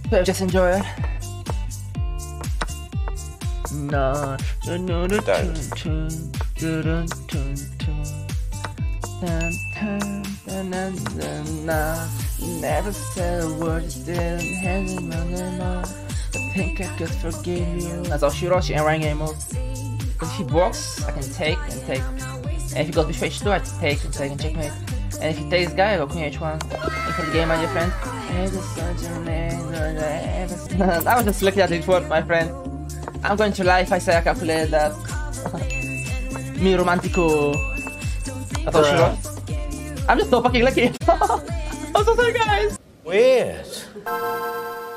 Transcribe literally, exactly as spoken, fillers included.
So just enjoy it. No, no, no, no, Don't. Never said a word, just didn't have it, no, no, no. I think I could forgive you. That's all she wrote, she ain't running anymore. If he blocks, I can take and take. And if he goes bishop h two, I can take and take and checkmate. And if he takes guy, I go queen h one. You play the game, my dear friend. I was just looking at it work, my friend. I'm going to lie if I say I calculated that. Me romantico. That's all she wrote. I'm just so fucking lucky. I'm so sorry, guys. Weird.